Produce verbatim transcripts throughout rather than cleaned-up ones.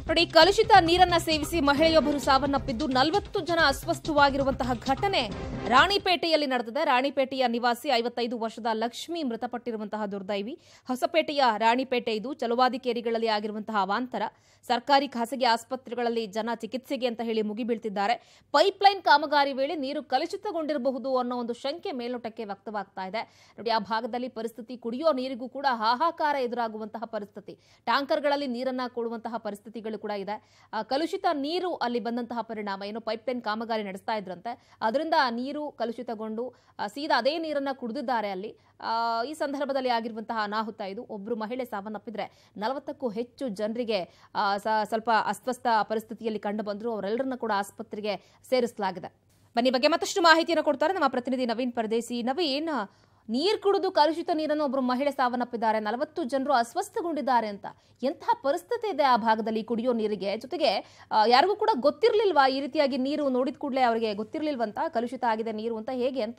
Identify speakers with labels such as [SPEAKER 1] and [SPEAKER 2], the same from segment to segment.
[SPEAKER 1] ನೋಡಿ, ಕಲುಷಿತ ನೀರನ್ನ ಸೇವಿಸಿ ಮಹಿಳೆಯೊಬ್ಬರು ಸಾವನ್ನಪ್ಪಿದ್ದು ನಲವತ್ತು ಜನ ಅಸ್ವಸ್ಥವಾಗಿರುವಂತಹ ಘಟನೆ ರಾಣಿಪೇಟೆಯಲ್ಲಿ ನಡೆದಿದೆ. ರಾಣಿಪೇಟೆಯ ನಿವಾಸಿ ಐವತ್ತೈದು ವರ್ಷದ ಲಕ್ಷ್ಮಿ ಮೃತಪಟ್ಟಿರುವಂತಹ ದುರ್ದೈವಿ. ಹೊಸಪೇಟೆಯ ರಾಣಿಪೇಟೆ ಇದು. ಚಲುವಾದಿ ಕೇರಿಗಳಲ್ಲಿ ಆಗಿರುವಂತಹ ಅವಾಂತರ. ಸರ್ಕಾರಿ ಖಾಸಗಿ ಆಸ್ಪತ್ರೆಗಳಲ್ಲಿ ಜನ ಚಿಕಿತ್ಸೆಗೆ ಅಂತ ಹೇಳಿ ಮುಗಿಬೀಳ್ತಿದ್ದಾರೆ. ಪೈಪ್ಲೈನ್ ಕಾಮಗಾರಿ ವೇಳೆ ನೀರು ಕಲುಷಿತಗೊಂಡಿರಬಹುದು ಅನ್ನೋ ಒಂದು ಶಂಕೆ ಮೇಲ್ನೋಟಕ್ಕೆ ವ್ಯಕ್ತವಾಗ್ತಾ ಇದೆ. ನೋಡಿ, ಆ ಭಾಗದಲ್ಲಿ ಪರಿಸ್ಥಿತಿ ಕುಡಿಯೋ ನೀರಿಗೂ ಕೂಡ ಹಾಹಾಕಾರ ಎದುರಾಗುವಂತಹ ಪರಿಸ್ಥಿತಿ. ಟ್ಯಾಂಕರ್ಗಳಲ್ಲಿ ನೀರನ್ನ ಕೊಡುವಂತಹ ಪರಿಸ್ಥಿತಿಗಳು ಕೂಡ ಇದೆ. ಕಲುಷಿತ ನೀರು ಅಲ್ಲಿ ಬಂದಂತಹ ಪರಿಣಾಮ ಏನು, ಪೈಪ್ಲೈನ್ ಕಾಮಗಾರಿ ನಡೆಸ್ತಾ ಇದ್ರಂತೆ, ಅದರಿಂದ ನೀರು ಕಲುಷಿತಗೊಂಡು ಸೀದಾ ಅದೇ ನೀರನ್ನ ಕುಡಿದಿದ್ದಾರೆ ಅಲ್ಲಿ. ಈ ಸಂದರ್ಭದಲ್ಲಿ ಆಗಿರುವಂತಹ ಅನಾಹುತ ಇದು. ಒಬ್ಬರು ಮಹಿಳೆ ಸಾವನ್ನಪ್ಪಿದ್ರೆ ನಲವತ್ತಕ್ಕೂ ಹೆಚ್ಚು ಜನರಿಗೆ ಸ್ವಲ್ಪ ಅಸ್ವಸ್ಥ ಪರಿಸ್ಥಿತಿಯಲ್ಲಿ ಕಂಡು ಬಂದ್ರು. ಅವರೆಲ್ಲರನ್ನ ಕೂಡ ಆಸ್ಪತ್ರೆಗೆ ಸೇರಿಸಲಾಗಿದೆ. ಬನ್ನಿ, ಬಗ್ಗೆ ಮತ್ತಷ್ಟು ಮಾಹಿತಿಯನ್ನು ಕೊಡ್ತಾರೆ ನಮ್ಮ ಪ್ರತಿನಿಧಿ ನವೀನ್ ಪರದೇಸಿ. ನವೀನ್, ನೀರು ಕುಡಿದು ಕಲುಷಿತ ನೀರನ್ನು ಒಬ್ಬರು ಮಹಿಳೆ ಸಾವನ್ನಪ್ಪಿದ್ದಾರೆ, ನಲವತ್ತು ಜನರು ಅಸ್ವಸ್ಥಗೊಂಡಿದ್ದಾರೆ ಅಂತ. ಎಂತಹ ಪರಿಸ್ಥಿತಿ ಇದೆ ಆ ಭಾಗದಲ್ಲಿ ಕುಡಿಯೋ ನೀರಿಗೆ? ಜೊತೆಗೆ ಯಾರಿಗೂ ಕೂಡ ಗೊತ್ತಿರ್ಲಿಲ್ವಾ ಈ ರೀತಿಯಾಗಿ ನೀರು ನೋಡಿದ ಕೂಡಲೇ ಅವರಿಗೆ ಗೊತ್ತಿರ್ಲಿಲ್ವಂತ ಕಲುಷಿತ ಆಗಿದೆ ನೀರು ಅಂತ, ಹೇಗೆ ಅಂತ?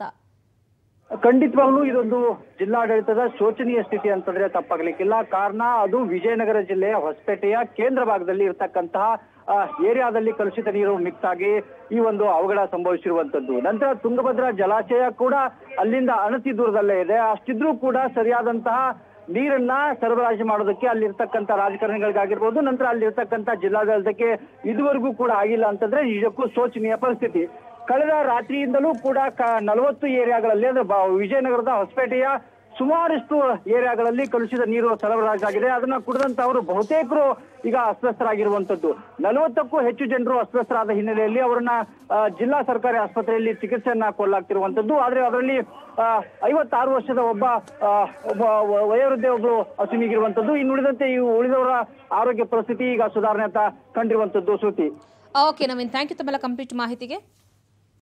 [SPEAKER 2] ಖಂಡಿತವಾಗ್ಲೂ ಇದೊಂದು ಜಿಲ್ಲಾಡಳಿತದ ಶೋಚನೀಯ ಸ್ಥಿತಿ ಅಂತಂದ್ರೆ ತಪ್ಪಾಗ್ಲಿಕ್ಕಿಲ್ಲ. ಕಾರಣ ಅದು ವಿಜಯನಗರ ಜಿಲ್ಲೆಯ ಹೊಸಪೇಟೆಯ ಕೇಂದ್ರ ಭಾಗದಲ್ಲಿ ಇರತಕ್ಕಂತಹ ಏರಿಯಾದಲ್ಲಿ ಕಲುಷಿತ ನೀರು ಮಿಕ್ಸ್ ಆಗಿ ಈ ಒಂದು ಅವಘಡ ಸಂಭವಿಸಿರುವಂತದ್ದು. ನಂತರ ತುಂಗಭದ್ರಾ ಜಲಾಶಯ ಕೂಡ ಅಲ್ಲಿಂದ ಅನತಿ ದೂರದಲ್ಲೇ ಇದೆ. ಅಷ್ಟಿದ್ರೂ ಕೂಡ ಸರಿಯಾದಂತಹ ನೀರನ್ನ ಸರಬರಾಜು ಮಾಡೋದಕ್ಕೆ ಅಲ್ಲಿರ್ತಕ್ಕಂಥ ರಾಜಕಾರಣಿಗಳಿಗಾಗಿರ್ಬೋದು, ನಂತರ ಅಲ್ಲಿರ್ತಕ್ಕಂಥ ಜಿಲ್ಲಾಡಳಿತಕ್ಕೆ ಇದುವರೆಗೂ ಕೂಡ ಆಗಿಲ್ಲ ಅಂತಂದ್ರೆ ನಿಜಕ್ಕೂ ಶೋಚನೀಯ ಪರಿಸ್ಥಿತಿ. ಕಳೆದ ರಾತ್ರಿಯಿಂದಲೂ ಕೂಡ ನಲವತ್ತು ಏರಿಯಾಗಳಲ್ಲಿ ಅಂದ್ರೆ ವಿಜಯನಗರದ ಹೊಸಪೇಟೆಯ ಸುಮಾರಷ್ಟು ಏರಿಯಾಗಳಲ್ಲಿ ಕಲುಷಿತ ನೀರು ಸರಬರಾಜಾಗಿದೆ. ಅದನ್ನ ಕುಡಿದಂತವರು ಬಹುತೇಕರು ಈಗ ಅಸ್ವಸ್ಥರಾಗಿರುವಂತದ್ದು. ನಲವತ್ತಕ್ಕೂ ಹೆಚ್ಚು ಜನರು ಅಸ್ವಸ್ಥರಾದ ಹಿನ್ನೆಲೆಯಲ್ಲಿ ಅವರನ್ನ ಜಿಲ್ಲಾ ಸರ್ಕಾರಿ ಆಸ್ಪತ್ರೆಯಲ್ಲಿ ಚಿಕಿತ್ಸೆಯನ್ನ ಕೊಡಲಾಗ್ತಿರುವಂತದ್ದು. ಆದ್ರೆ ಅದರಲ್ಲಿ ಐವತ್ತಾರು ವರ್ಷದ ಒಬ್ಬ ಒಬ್ಬ ವಯೋವೃದ್ಧೆ ಒಬ್ರು ಅಸುನೀಗಿರುವಂತದ್ದು. ಇನ್ನು ಉಳಿದಂತೆ ಈ ಉಳಿದವರ ಆರೋಗ್ಯ ಪರಿಸ್ಥಿತಿ ಈಗ ಸುಧಾರಣೆ ಅಂತ ಕಂಡಿರುವಂತದ್ದು. Shruti.
[SPEAKER 1] Okay Naveen, thank you ತಮ್ಮೆಲ್ಲ ಕಂಪ್ಲೀಟ್ ಮಾಹಿತಿಗೆ.